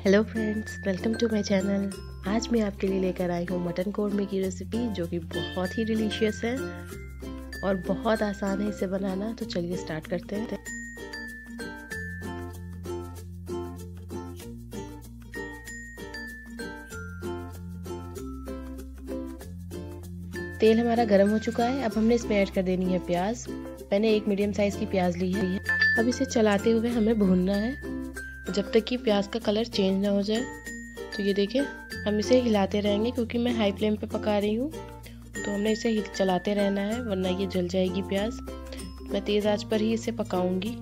Hello friends, welcome to my channel. आज मैं आपके लिए लेकर आई हूँ मटन कोरमा की रेसिपी, जो कि बहुत ही डिलीशियस है और बहुत आसान है इसे बनाना। तो चलिए स्टार्ट करते हैं। तेल हमारा गर्म हो चुका है। अब हमने इसमें ऐड कर देनी है प्याज। मैंने एक मीडियम साइज की प्याज ली है। अब इसे चलाते हुए हमें भूनना है जब तक कि प्याज का कलर चेंज ना हो जाए। तो ये देखिए, हम इसे हिलाते रहेंगे क्योंकि मैं हाई फ्लेम पे पका रही हूँ। तो हमने इसे चलाते रहना है, वरना ये जल जाएगी प्याज। मैं तेज़ आंच पर ही इसे पकाऊंगी।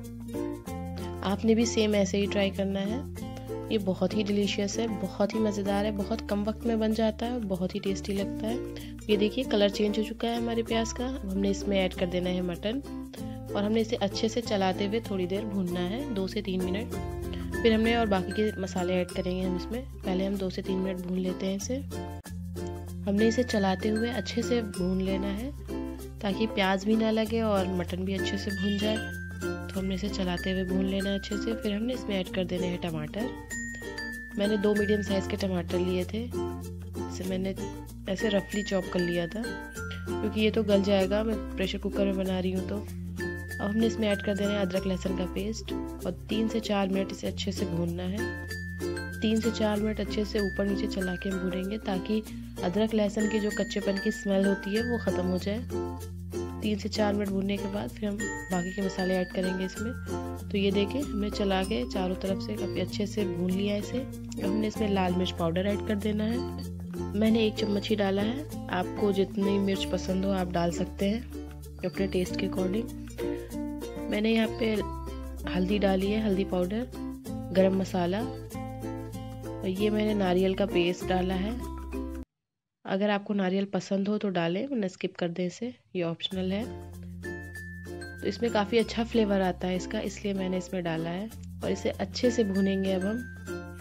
आपने भी सेम ऐसे ही ट्राई करना है। ये बहुत ही डिलीशियस है, बहुत ही मज़ेदार है, बहुत कम वक्त में बन जाता है और बहुत ही टेस्टी लगता है। ये देखिए, कलर चेंज हो चुका है हमारे प्याज का। अब हमने इसमें ऐड कर देना है मटन और हमने इसे अच्छे से चलाते हुए थोड़ी देर भूनना है, 2 से 3 मिनट। फिर हमने और बाकी के मसाले ऐड करेंगे हम इसमें। पहले हम 2 से 3 मिनट भून लेते हैं इसे। हमने इसे चलाते हुए अच्छे से भून लेना है ताकि प्याज भी ना लगे और मटन भी अच्छे से भून जाए। तो हमने इसे चलाते हुए भून लेना है अच्छे से। फिर हमने इसमें ऐड कर देने हैं टमाटर। मैंने 2 मीडियम साइज़ के टमाटर लिए थे। इसे मैंने ऐसे रफली चॉप कर लिया था क्योंकि ये तो गल जाएगा, मैं प्रेशर कुकर में बना रही हूँ। तो अब हमने इसमें ऐड कर देना है अदरक लहसुन का पेस्ट और 3 से 4 मिनट इसे अच्छे से भूनना है। 3 से 4 मिनट अच्छे से ऊपर नीचे चला के हम भूनेंगे ताकि अदरक लहसुन की जो कच्चेपन की स्मेल होती है वो ख़त्म हो जाए। 3 से 4 मिनट भूनने के बाद फिर हम बाकी के मसाले ऐड करेंगे इसमें। तो ये देखिए, हमने चला के चारों तरफ से काफ़ी अच्छे से भून लिया इसे। अब हमने इसमें लाल मिर्च पाउडर ऐड कर देना है। मैंने 1 चम्मच ही डाला है। आपको जितनी मिर्च पसंद हो आप डाल सकते हैं अपने टेस्ट के अकॉर्डिंग। मैंने यहाँ पे हल्दी डाली है, हल्दी पाउडर, गरम मसाला, और ये मैंने नारियल का पेस्ट डाला है। अगर आपको नारियल पसंद हो तो डालें, वरना स्किप कर दें इसे, ये ऑप्शनल है। तो इसमें काफ़ी अच्छा फ्लेवर आता है इसका, इसलिए मैंने इसमें डाला है। और इसे अच्छे से भूनेंगे अब हम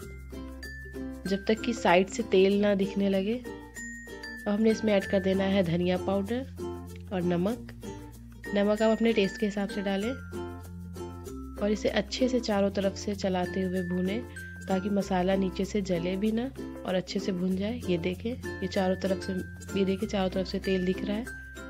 जब तक कि साइड से तेल ना दिखने लगे। अब हमने इसमें ऐड कर देना है धनिया पाउडर और नमक। नमक आप अपने टेस्ट के हिसाब से डालें और इसे अच्छे से चारों तरफ से चलाते हुए भूनें ताकि मसाला नीचे से जले भी ना और अच्छे से भून जाए। ये देखें, ये चारों तरफ से तेल दिख रहा है।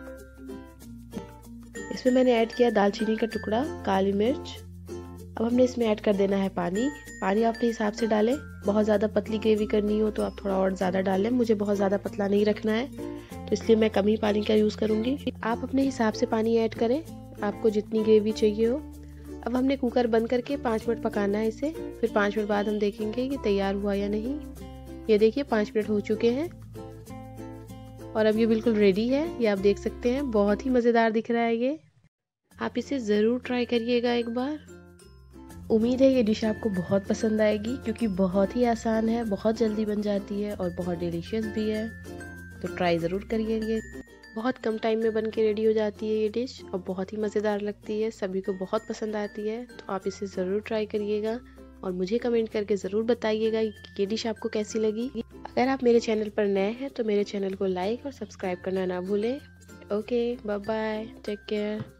इसमें मैंने ऐड किया दालचीनी का टुकड़ा, काली मिर्च। अब हमने इसमें ऐड कर देना है पानी। पानी आप अपने हिसाब से डालें। बहुत ज़्यादा पतली ग्रेवी करनी हो तो आप थोड़ा और ज़्यादा डालें। मुझे बहुत ज़्यादा पतला नहीं रखना है, तो इसलिए मैं कम ही पानी का यूज़ करूँगी। आप अपने हिसाब से पानी ऐड करें, आपको जितनी ग्रेवी चाहिए हो। अब हमने कुकर बंद करके 5 मिनट पकाना है इसे। फिर 5 मिनट बाद हम देखेंगे कि तैयार हुआ या नहीं। ये देखिए, 5 मिनट हो चुके हैं और अब ये बिल्कुल रेडी है। ये आप देख सकते हैं, बहुत ही मज़ेदार दिख रहा है ये। आप इसे ज़रूर ट्राई करिएगा एक बार। उम्मीद है ये डिश आपको बहुत पसंद आएगी क्योंकि बहुत ही आसान है, बहुत जल्दी बन जाती है और बहुत डिलीशियस भी है। तो ट्राई ज़रूर करिए। बहुत कम टाइम में बन के रेडी हो जाती है ये डिश और बहुत ही मज़ेदार लगती है, सभी को बहुत पसंद आती है। तो आप इसे ज़रूर ट्राई करिएगा और मुझे कमेंट करके ज़रूर बताइएगा कि ये डिश आपको कैसी लगी। अगर आप मेरे चैनल पर नए हैं तो मेरे चैनल को लाइक और सब्सक्राइब करना ना भूलें। Okay, bye bye, take care.